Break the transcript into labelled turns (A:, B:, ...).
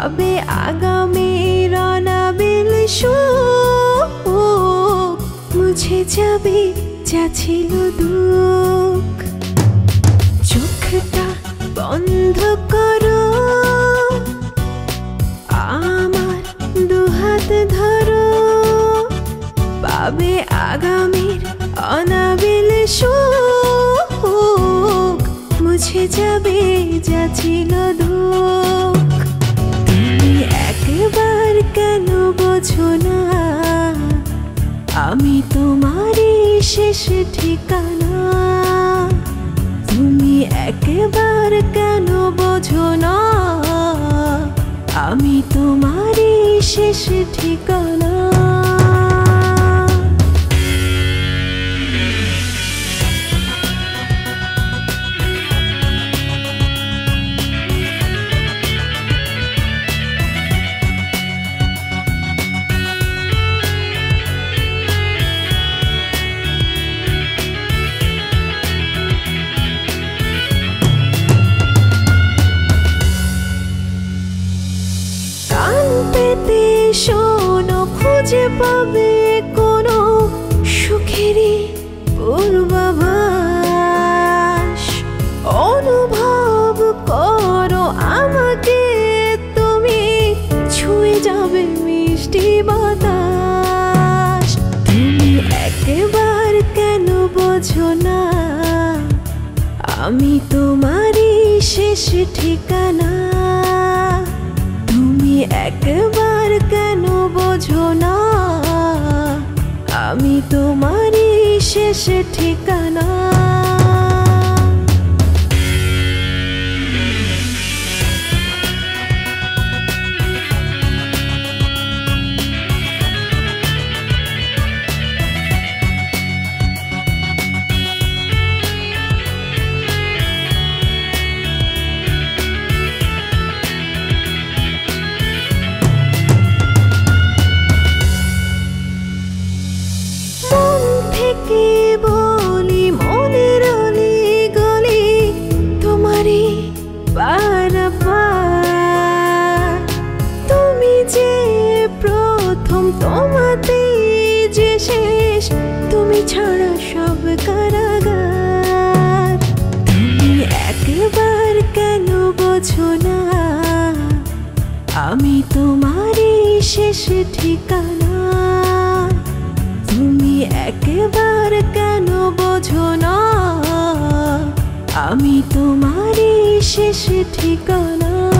A: পাবে আগামীর অনাবিল সুখ, মুছে যাবে যা ছিল দুঃখ। চোখটা বন্ধ করো, আমার দুহাত ধরো, পাবে আগামীর অনাবিল সুখ, মুছে যাবে যা ছিল দুঃখ। তুমি একবার কেন বোঝো না, আমি তোমারই শেষ ঠিকানা। তুমি একবার কেন বোঝো না, আমি তোমারই শেষ ঠিকানা। শোনো, খুঁজে পাবে কোনো সুখেরই পূর্বাভাস। অনুভব করো আমাকে তুমি, ছুঁয়ে যাবে মিষ্টি বাতাস। তুমি একবার কেন বোঝো না, আমি তোমারই শেষ ঠিকানা। তুমি একবার কেন বোঝো না, আমি তোমারই শেষ ঠিকানা। বলি মনের অলি গলি তোমারই পারাপার। তুমি যে প্রথম, তোমাতেই যে শেষ, তুমি ছাড়া সব কারাগার। তুমি একবার কেন বোঝো না, আমি তোমারই শেষ ঠিকানা। তুমি একবার কেন বোঝো না, আমি তোমারই শেষ ঠিকানা।